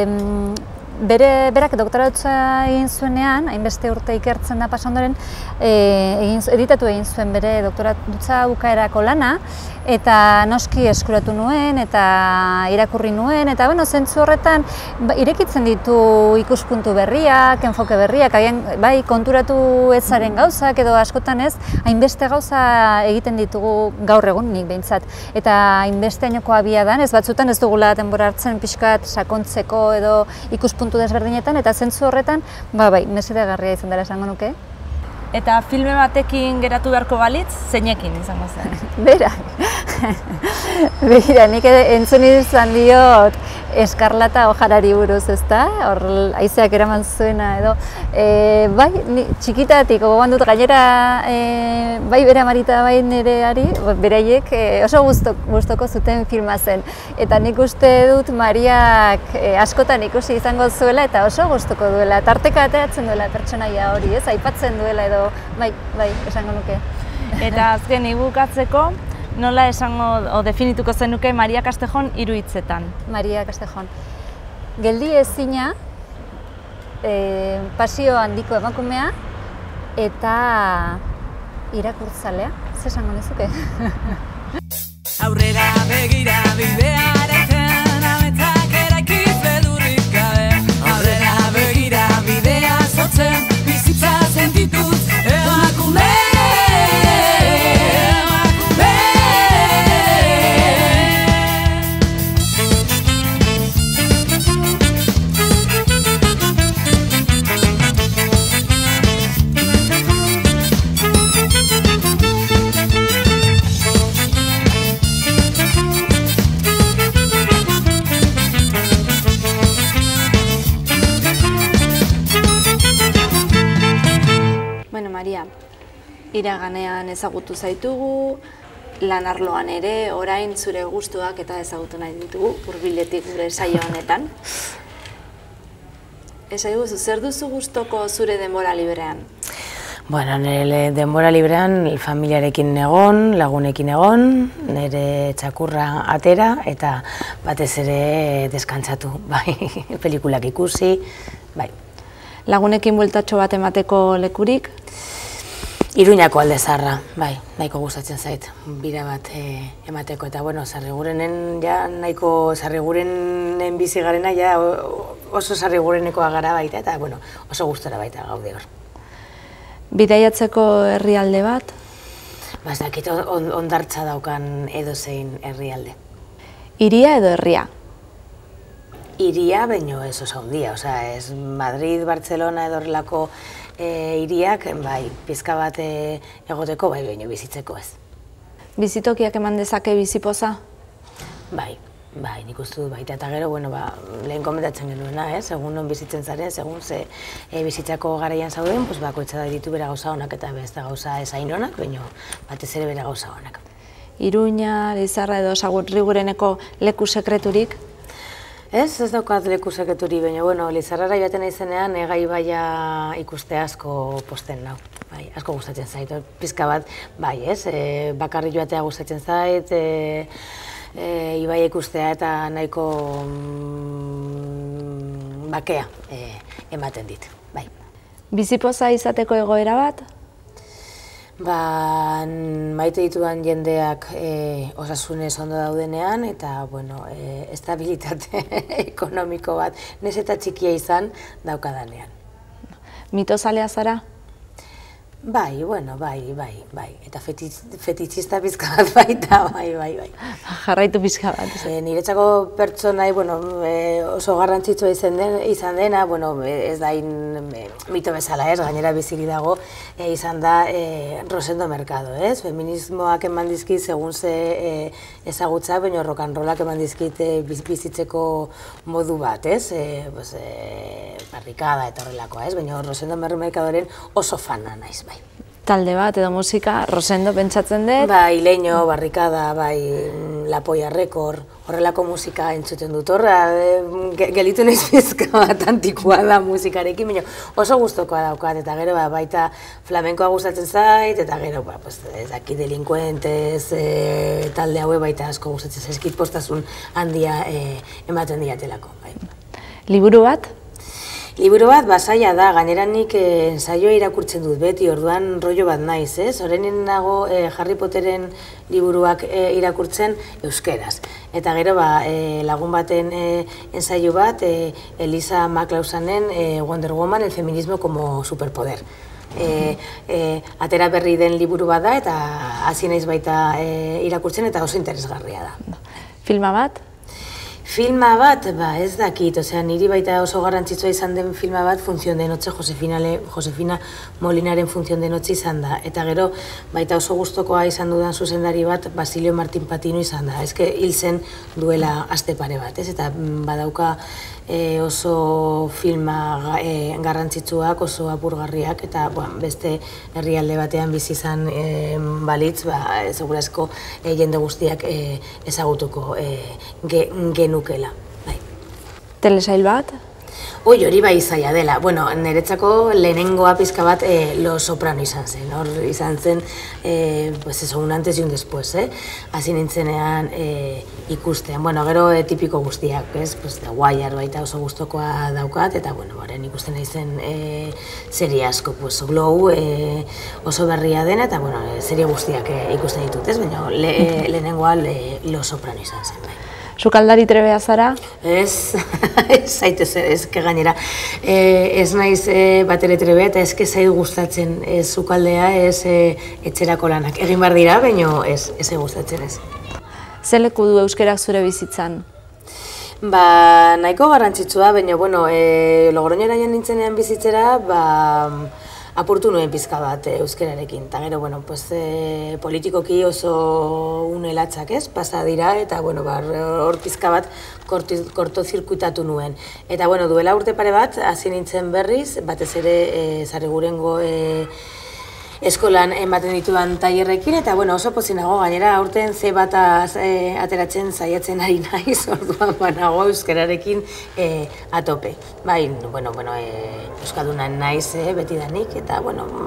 berak doktoratutza egin zuenean, hainbeste urte ikertzen da pasa ondoren, editatu egin zuen bere doktoratutza bukaerako lana, eta noski eskuratu nuen, eta irakurri nuen, eta zentzu horretan irekitzen ditu ikuspuntu berriak, enfoke berriak, bai konturatu ezaren gauzak edo askotan ez, hainbeste gauza egiten ditugu gaur egun nik behintzat. Eta hainbeste ainoko abiadan, ez batzutan ez dugula denbora hartzen pixkat sakontzeko edo ikuspuntu desberdinetan, eta zentzu horretan, bai, mesedegarria izan dela esango nuke. Eta filme batekin geratu beharko balitz, zeinekin izango zen? Berak. Begira, nik entzun izan diot Eskarlata Ojarari buruz, ezta? Hor, haizeak eraman zuena edo. Bai, txikitatik, gogoan dut gainera, bai bere Marita, bai nereari, beraiek oso gustoko zuten filma zen. Eta nik uste dut Mariak askotan ikusi izango zuela eta oso gustoko duela. Tarteka ateratzen duela pertsonaia hori, ez? Aipatzen duela edo, bai, esango nuke. Eta azken ibukatzeko, nola esango o definituko zenuke Maria Castejon 3 hitzetan? Maria Castejon. Geldi ezina, pasio handiko emakumea eta irakurtzalea. Zer esango nizuke? Aurrera begira bidearekin ametak eraikiz beldurrik gabe. Aurrera begira bidea zotzen bizitza sentituz emakume. Maria, iraganean ezagutu zaitugu, lan arloan ere, orain zure gustuak eta ezagutu nahi ditugu, hurbiletik gure saio honetan. Esaiguzu, zer duzu gustoko zure denbora librean? Bueno, nire denbora librean familiarekin egon, lagunekin egon, nire txakurra atera eta batez ere deskantzatu, bai, pelikulak ikusi, bai. Lagunekin bueltatxo bat emateko lekurik? Iruñako Alde Zaharra, bai, nahiko gustatzen zait, bira bat emateko, eta bueno, Sarrigurenen ja, nahiko Sarrigurenen bizi garena ja oso Sarrigurenekoa gara baita, eta bueno, oso gustora baita gaude hor. Bidaiatzeko herrialde bat? Ba, ez dakit ondartza daukan edozein herrialde. Hiria edo herria? Hiria, baino ez oso handia, osea, ez Madrid, Barcelona edo horrelako hiriak, bai, pizka bat egoteko, bai, baino bizitzeko ez. Bizitokiak eman dezake bizipoza? Bai, nik uste dut baita, eta gero, bueno, lehen komentatzen genuena, segun non bizitzen zaren, segun ze bizitzako garaian zauden, bakoitza da ditu bera gauza honak eta beste gauza ezain honak, baino batez ere bera gauza honak. Iruña, Lizarra edo Sarrigureneko leku sekreturik? Ez daukat leku sekreturi, baina, bueno, Lizarrara joaten naizenean, Ega ibaia ikuste asko posten nau. bai, asko gustatzen zait, pizka bat, bai, ez, bakarri joatea gustatzen zait, ibai ikustea eta nahiko bakea ematen dit, bai. Bizipoza izateko egoera bat? Ba, maite ditudan jendeak osasunez ondo daudenean eta, bueno, estabilitate ekonomiko bat, nez eta txikia izan daukadanean. Mitozalea zara? Bai, bueno, bai, eta fetitxista pizka bat baita, bai. Jarraitu pizka bat. Niretzako pertsonai, bueno, oso garrantzitsua izan dena, bueno, ez da mito bezala ez, gainera biziki dago, izan da Rosendo Mercado, ez? Feminismoak eman dizkit segun ze ezagutza, baina rock and rollak eman dizkit bizitzeko modu bat, ez? Barrikada eta horrelakoa, ez? Baina Rosendo Mercadoren oso fana naiz, bai. Talde bat edo musika, Rosendo pentsatzen dut? Bai, Leño, Barrikada, bai, La Polla Record, horrelako musika entzuten dut. Horra, gelitu naiz pizka bat antikoa da musikarekin, baina oso gustokoa daukat, eta gero baita flamenkoa gustatzen zait, eta gero, ez daki delinkuentez, talde haue baita asko gustatzen zaizkit postasun handia ematen diatelako. Liburu bat? Liburu bat zaila da, gainera nik ensaioa irakurtzen dut beti, orduan rollo bat naiz, ez? Horrenin nago Harry Potteren liburuak irakurtzen euskeraz. Eta gero lagun baten ensaio bat, Elisa McLausanen Wonder Woman, el feminismo como superpoder. Atera berri den liburu bat da, eta hasi naiz baita irakurtzen, eta oso interesgarria da. Filma bat? Filma bat, ez dakit, niri baita oso garrantzitsua izan den filma bat Función de Noche, Josefina Molinaren Función de Noche izan da. Eta gero baita oso gustokoa izan dudan zuzendari bat Basilio Martín Patino izan da. Ezke hil zen duela aste pare bat, ez? Eta badauka oso filma garrantzitsuak, oso apurgarriak, eta beste herrialde batean bizi izan balitz, segurazko jende guztiak ezagutuko genukela. Telesail bat? Hori bai zaila dela. Bueno, niretzako lehenengoa pizka bat Lo Soprano izan zen. Hor izan zen, un antes y un después, hasi nintzenean ikustean. Bueno, gero tipiko guztiak, The Wire baita oso gustokoa daukat, eta, baren ikusten naizen serie asko, Glow oso berria dena, eta, serie guztiak ikusten ditut, baina lehenengoa Lo Soprano izan zen, bai. Sukaldari trebea zara? Ez, zaitez ez, gainera. Ez naiz batere trebea eta ez zait gustatzen sukaldea, ez etxerako lanak. Egin behar dira, baina ez gustatzen ez. Zer leku du euskerak zure bizitzan? Nahiko garrantzitsua, baina, Logroñora joan nintzenean bizitzera, apurtu nuen pizka bat euskerarekin. Eta gero, politikoki oso unelatzak pasa dira, eta hor pizka bat kortozirkuitatu nuen. Eta duela urte pare bat, hasi nintzen berriz, batez ere Sarrigurengo eskolan ematen ditudan tailerrekin, eta oso pozik nago, gainera aurten ze bat ateratzen saiatzen ari naiz, orduan nago euskararekin atope. Bai, euskaduna naiz betidanik, eta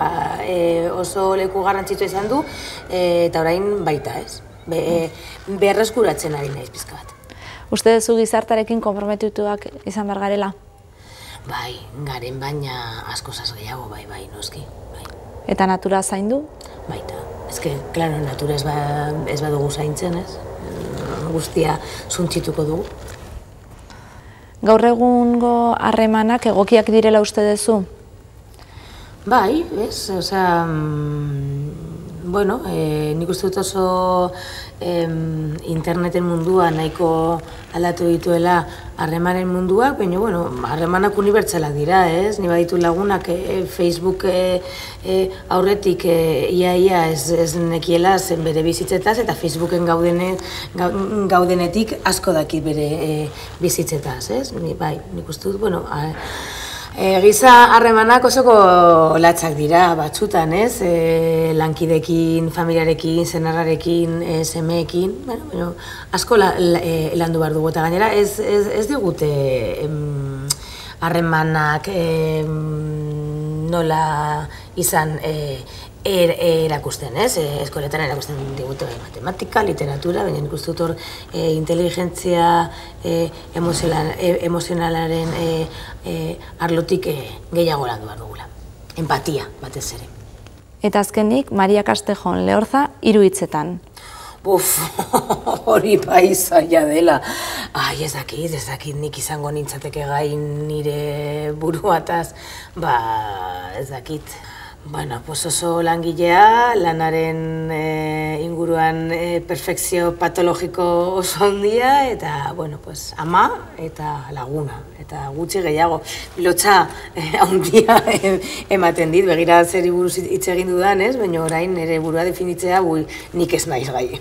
oso leku garrantzitsua izan du, eta orain baita, ez? Berreskuratzen ari naiz pizka bat. Uste duzu gizartarekin konprometituak izan behar garela? Bai, garen baina asko gehiago, bai, noski. Eta natura zaindu? Baita. Klaro, natura ez badugu zaintzen, ez? Guztia suntzituko dugu. Gaur egungo harremanak egokiak direla uste duzu? Bai, ez? Nik uste dut oso interneten mundua nahiko aldatu dituela harremanen munduak, baina, harremanak unibertsalak dira, ez? Ni baditu lagunak Facebook aurretik ia ez nekiela zen bere bizitzetaz, eta Facebooken gaudenetik asko dakit bere bizitzetaz, ez? Nik uste dut, giza harremanak osoko latzak dira batzutan, ez? Lankidekin, familiarekin, senarrarekin, semeekin, asko landu behar dugu, eta gainera ez digute harremanak nola izan erakusten, ez? Eskoletan erakusten digute matematika, literatura, baina nik uste dut hor inteligentzia emozionalaren arlotik gehiago landu behar dugula. Empatia, batez ere. Eta azkenik, Maria Castejon Lehorza 3 hitzetan. Hori bai zaila dela. Ez dakit nik izango nintzateke gain nire buruataz, ez dakit. Oso langilea, lanaren inguruan perfekzio patologiko oso handia, eta, ama eta laguna, eta gutxi gehiago. Lotxa handia ematen dit, begira zeri buruz hitz egin dudan, ez? Baina orain nire burua definitzea, nik ez naiz gai.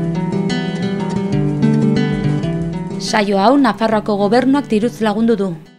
Saio hau Nafarroako Gobernuak diruz lagundu du.